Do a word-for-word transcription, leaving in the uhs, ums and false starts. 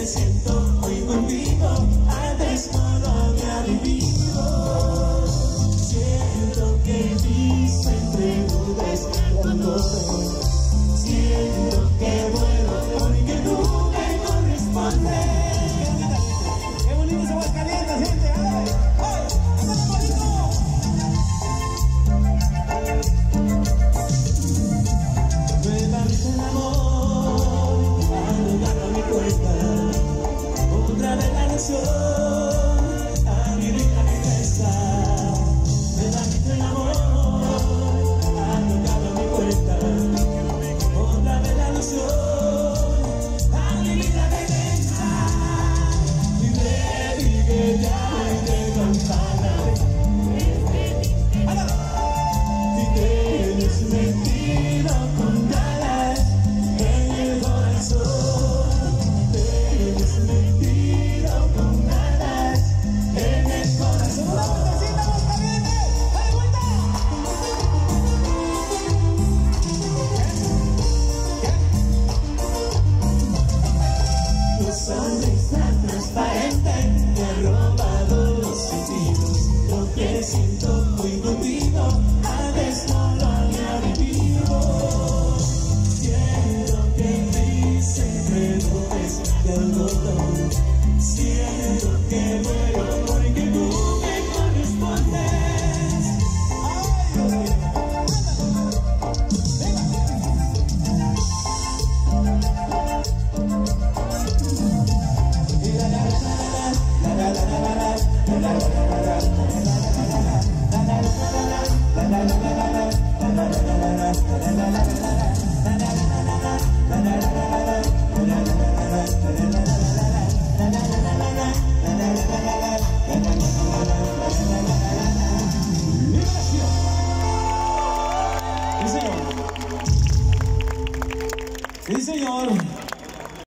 que siento hoy contigo, antes no lo había vivido. Siento que mis entre nubes cuando siento que vuelo porque tú me correspondes. ¡Qué bonito es Aguascalientes, gente! ¡Ay! ¡Ay! ¡Ándale, bonito! Nuevamente el amor ha llegado a mi puerta. Otra vez la ilusión a mi vida regresa. Nuevamente el amor ha llegado a mi puerta. Otra vez la ilusión a mi vida regresa. Y me dije ya de campana. Y tienes metido con ganas en el corazón. Tienes metido con ganas en el corazón. ¡Una vueltecita, Aguascalientes! ¡Dale vuelta! Tu sonrisa transparente me ha robado los sentidos. Lo que siento muy contigo, antes no lo había vivido. Siento que mis entre nubes de algodón. Siento que vuelo porque tú me correspondes. ¡Ay, Dios mío! Sí, señor. Sí, señor.